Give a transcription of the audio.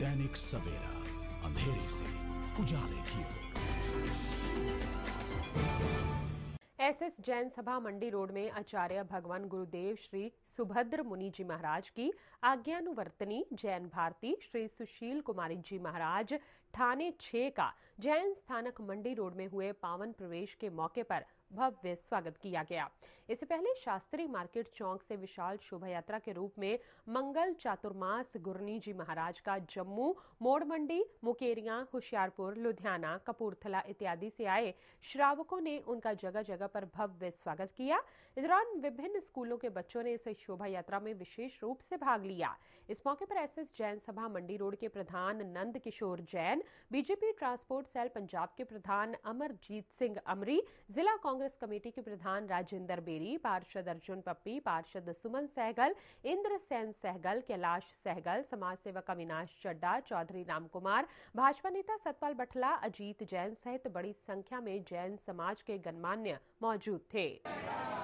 दैनिक सवेरा, अंधेरे से उजाले की ओर। एसएस जैन सभा मंडी रोड में आचार्य भगवान गुरुदेव श्री सुभद्र मुनि जी महाराज की आज्ञानुवर्तनी जैन भारती श्री सुशील कुमारी जी महाराज ठाणे 6 का जैन स्थानक मंडी रोड में हुए पावन प्रवेश के मौके पर भव्य स्वागत किया गया। इससे पहले शास्त्री मार्केट चौक से विशाल शोभा यात्रा के रूप में मंगल चातुर्मास गुरनी जी महाराज का जम्मू, मोड़ मंडी, मुकेरियां, होशियारपुर, लुधियाना, कपूरथला इत्यादि से आए श्रावकों ने उनका जगह जगह पर भव्य स्वागत किया। इस दौरान विभिन्न स्कूलों के बच्चों ने इस शोभा यात्रा में विशेष रूप से भाग लिया। इस मौके पर एसएस जैन सभा मंडी रोड के प्रधान Nand Kishore Jain, BJP transport cell Punjab के प्रधान अमरजीत सिंह अमरी, जिला कांग्रेस कमेटी के प्रधान राजेंद्र बेरी, पार्षद अर्जुन पप्पी, पार्षद सुमन सहगल, इंद्र सेन सहगल, कैलाश सहगल, समाज सेवक अविनाश चड्डा, चौधरी रामकुमार, भाजपा नेता सतपाल बठला, अजीत जैन सहित बड़ी संख्या में जैन समाज के गणमान्य मौजूद थे।